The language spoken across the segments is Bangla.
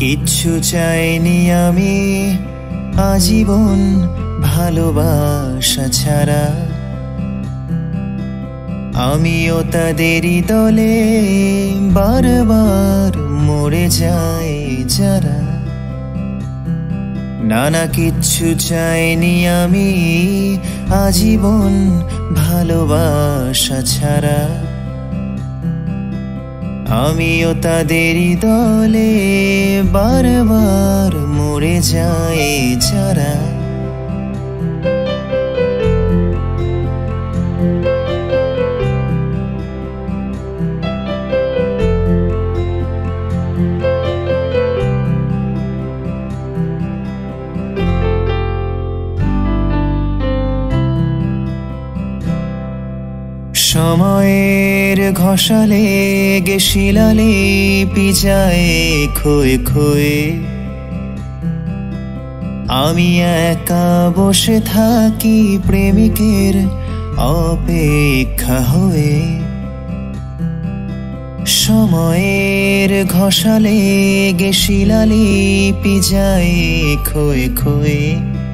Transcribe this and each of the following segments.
কিচ্ছু চাইনি আমি আজীবন ভালোবাসা ছাড়া। আমিও তাদেরই দলে বারবার মরে যাই যারা। নানা কিচ্ছু চাইনি আমি আজীবন ভালোবাসা ছাড়া। আমিও তাদেরই দলে বারবার মরে যাই যারা। সময়ের ঘষালে গে শিলালিপি যায় ক্ষয়ে ক্ষয়ে। আমি একা বসে থাকি প্রেমিকের অপেক্ষা হয়ে। সময়ের ঘষালে গে শিলালিপি যায় ক্ষয়ে ক্ষয়ে।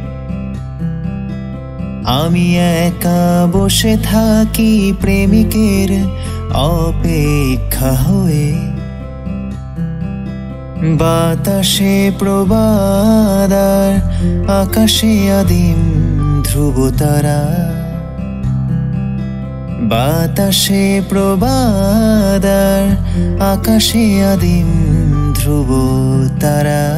আমি একা বসে থাকি প্রেমিকের অপেক্ষা হয়ে। বাতাসে প্রবাদ আর আকাশে আদিম ধ্রুবতারা। বাতাসে প্রবাদ আর আকাশে আদিম ধ্রুবতারা।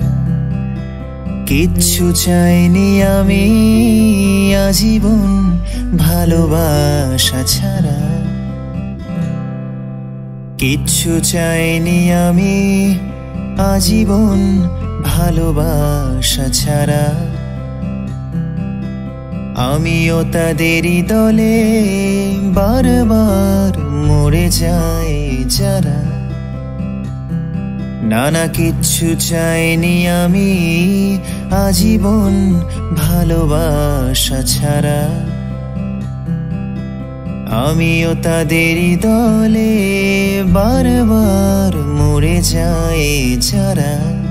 কিচ্ছু চাইনি আমি আজীবন ভালোবাসা ছাড়া। কিচ্ছু চাইনি আমি আজীবন ভালোবাসা ছাড়া। আমিও তাদেরই দলে বারবার মরে যাই যারা। নানা কিচ্ছু চাইনি আমি আজীবন ভালোবাসা ছাড়া। আমিও তাদেরই দলে বারবার মরে যাই যারা।